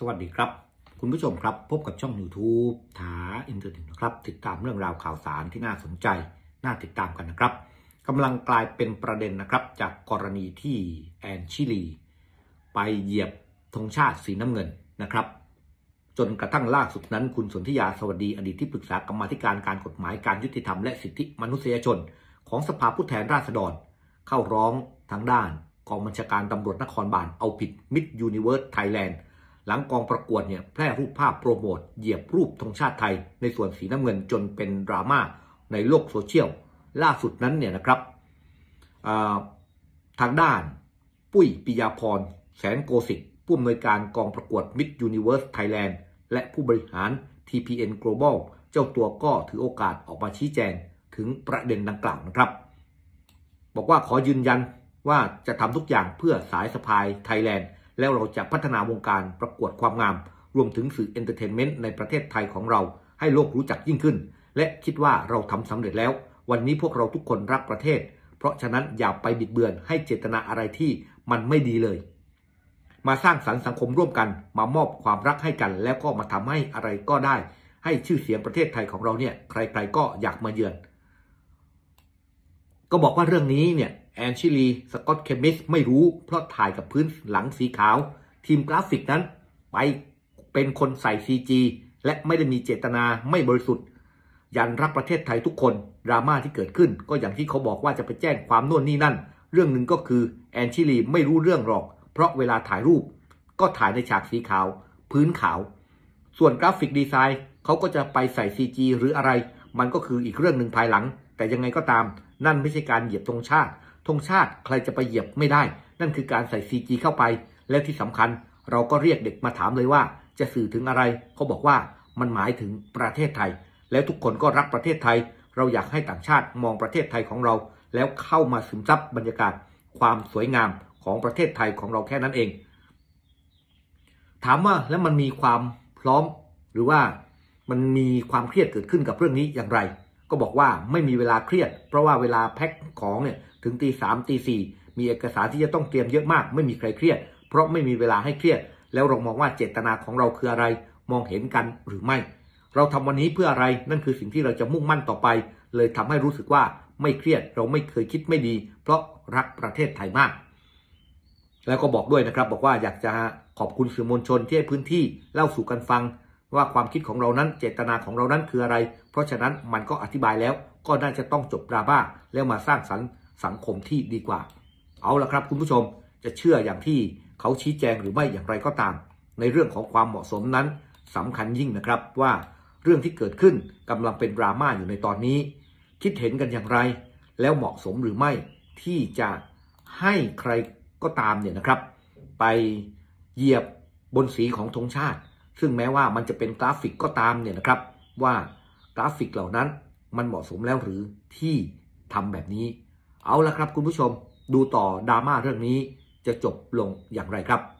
วัสดีครับคุณผู้ชมครับพบกับช่อง YouTube ถาอินเทอร์เน็ตนะครับติดตามเรื่องราวข่าวสารที่น่าสนใจน่าติดตามกันนะครับกำลังกลายเป็นประเด็นนะครับจากกรณีที่แอนชิลีไปเหยียบธงชาติสีน้ำเงินนะครับจนกระทั่งล่าสุดนั้นคุณสนธิยาสวัสดีอดีตที่ปรึกษากรรมาธิการการกฎหมายการยุติธรรมและสิทธิมนุษยชนของสภาผู้แทนราษฎรเข้าร้องทางด้านกองบัญชาการตำรวจนครบาลเอาผิด Miss Universe Thailand หลังกองประกวดแพร่รูปภาพโปรโมทเหยียบรูปธงชาติไทยในส่วนสีน้ำเงินจนเป็นดราม่าในโลกโซเชียลล่าสุดนั้นนะครับทางด้านปุ้ยปิยาพรแสนโกสิกผู้อำนวยการกองประกวด Miss Universe Thailand และผู้บริหาร TPN Global เจ้าตัวก็ถือโอกาสออกมาชี้แจงถึงประเด็นดังกล่าวนะครับบอกว่าขอยืนยันว่าจะทำทุกอย่างเพื่อสายสะพายไทยแลนด์แล้วเราจะพัฒนาวงการประกวดความงามรวมถึงสื่อเอนเตอร์เทนเมนต์ในประเทศไทยของเราให้โลกรู้จักยิ่งขึ้นและคิดว่าเราทำสำเร็จแล้ววันนี้พวกเราทุกคนรักประเทศเพราะฉะนั้นอย่าไปบิดเบือนให้เจตนาอะไรที่มันไม่ดีเลยมาสร้างสรรค์สังคมร่วมกันมามอบความรักให้กันแล้วก็มาทำให้อะไรก็ได้ให้ชื่อเสียงประเทศไทยของเราใครๆก็อยากมาเยือนก็บอกว่าเรื่องนี้แอนชิลีสกอตเคมิสไม่รู้เพราะถ่ายกับพื้นหลังสีขาวทีมกราฟิกนั้นไปเป็นคนใส่ CG และไม่ได้มีเจตนาไม่บริสุทธิ์ยันรักประเทศไทยทุกคนดราม่าที่เกิดขึ้นก็อย่างที่เขาบอกว่าจะไปแจ้งความโน่นนี่นั่นเรื่องหนึ่งก็คือแอนชิลีไม่รู้เรื่องหรอกเพราะเวลาถ่ายรูปก็ถ่ายในฉากสีขาวพื้นขาวส่วนกราฟิกดีไซน์เขาก็จะไปใส่ CG หรืออะไรมันก็คืออีกเรื่องหนึ่งภายหลังแต่ยังไงก็ตามนั่นไม่ใช่การเหยียบธงชาติใครจะไปเหยียบไม่ได้นั่นคือการใส่ CG เข้าไปและที่สำคัญเราก็เรียกเด็กมาถามเลยว่าจะสื่อถึงอะไรเขาบอกว่ามันหมายถึงประเทศไทยแล้วทุกคนก็รักประเทศไทยเราอยากให้ต่างชาติมองประเทศไทยของเราแล้วเข้ามาซึมซับบรรยากาศความสวยงามของประเทศไทยของเราแค่นั้นเองถามว่าแล้วมันมีความพร้อมหรือว่ามันมีความเครียดเกิดขึ้นกับเรื่องนี้อย่างไรก็บอกว่าไม่มีเวลาเครียดเพราะว่าเวลาแพ็คของถึงตี 3 ตี 4มีเอกสารที่จะต้องเตรียมเยอะมากไม่มีใครเครียดเพราะไม่มีเวลาให้เครียดแล้วเรามองว่าเจตนาของเราคืออะไรมองเห็นกันหรือไม่เราทำวันนี้เพื่ออะไรนั่นคือสิ่งที่เราจะมุ่งมั่นต่อไปเลยทำให้รู้สึกว่าไม่เครียดเราไม่เคยคิดไม่ดีเพราะรักประเทศไทยมากแล้วก็บอกด้วยนะครับบอกว่าอยากจะขอบคุณสื่อมวลชนที่ให้พื้นที่เล่าสู่กันฟังว่าความคิดของเรานั้นเจตนาของเรานั้นคืออะไรเพราะฉะนั้นมันก็อธิบายแล้วก็น่าจะต้องจบดราม่าแล้วมาสร้างสรรค์สังคมที่ดีกว่าเอาละครับคุณผู้ชมจะเชื่ออย่างที่เขาชี้แจงหรือไม่อย่างไรก็ตามในเรื่องของความเหมาะสมนั้นสำคัญยิ่งนะครับว่าเรื่องที่เกิดขึ้นกำลังเป็นดราม่าอยู่ในตอนนี้คิดเห็นกันอย่างไรแล้วเหมาะสมหรือไม่ที่จะให้ใครก็ตามนะครับไปเหยียบบนสีของธงชาติซึ่งแม้ว่ามันจะเป็นกราฟิกก็ตามนะครับว่ากราฟิกเหล่านั้นมันเหมาะสมแล้วหรือที่ทำแบบนี้เอาละครับคุณผู้ชมดูต่อดราม่าเรื่องนี้จะจบลงอย่างไรครับ